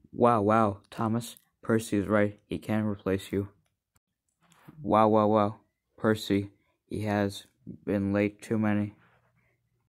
Wow, Thomas. Percy is right. He can replace you. Wow, Percy. He has been late too many.